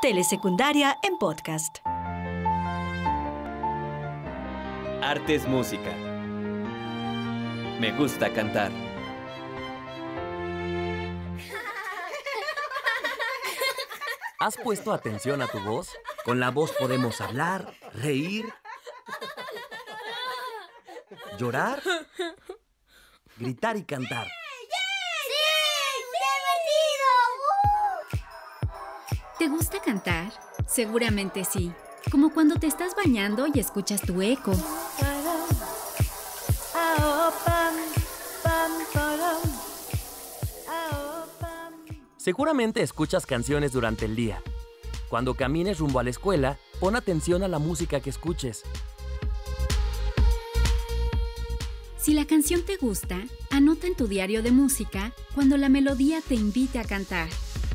Telesecundaria en podcast. Arte es música. Me gusta cantar. ¿Has puesto atención a tu voz? Con la voz podemos hablar, reír, llorar, gritar y cantar. ¿Te gusta cantar? Seguramente sí. Como cuando te estás bañando y escuchas tu eco. Seguramente escuchas canciones durante el día. Cuando camines rumbo a la escuela, pon atención a la música que escuches. Si la canción te gusta, anota en tu diario de música cuando la melodía te invite a cantar.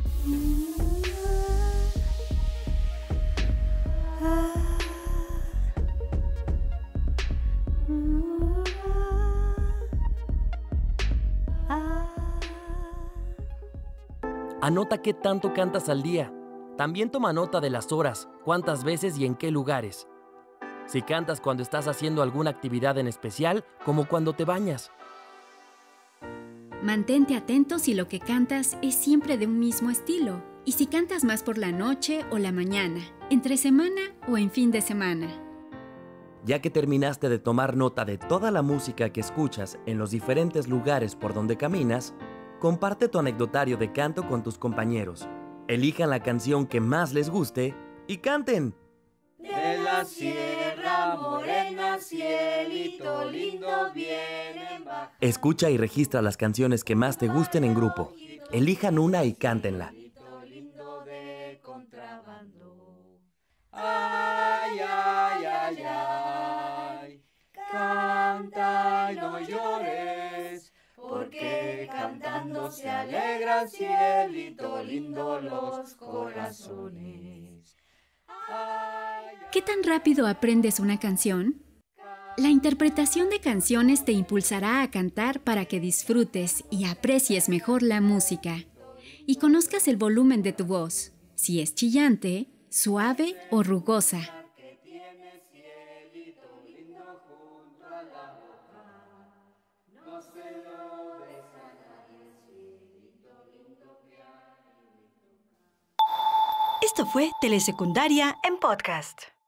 Anota qué tanto cantas al día. También toma nota de las horas, cuántas veces y en qué lugares. Si cantas cuando estás haciendo alguna actividad en especial, como cuando te bañas. Mantente atento si lo que cantas es siempre de un mismo estilo. Y si cantas más por la noche o la mañana, entre semana o en fin de semana. Ya que terminaste de tomar nota de toda la música que escuchas en los diferentes lugares por donde caminas, comparte tu anecdotario de canto con tus compañeros. Elijan la canción que más les guste y canten. De la Sierra Morena, cielito lindo vienen bajando. Escucha y registra las canciones que más te gusten en grupo. Elijan una y cántenla. Lindo de contrabando. Ay, ay, ay, ay. Canta y no llores, porque cantando se alegran, cielito lindo, los corazones. ¿Qué tan rápido aprendes una canción? La interpretación de canciones te impulsará a cantar para que disfrutes y aprecies mejor la música y conozcas el volumen de tu voz, si es chillante, suave o rugosa. Esto fue Telesecundaria en podcast.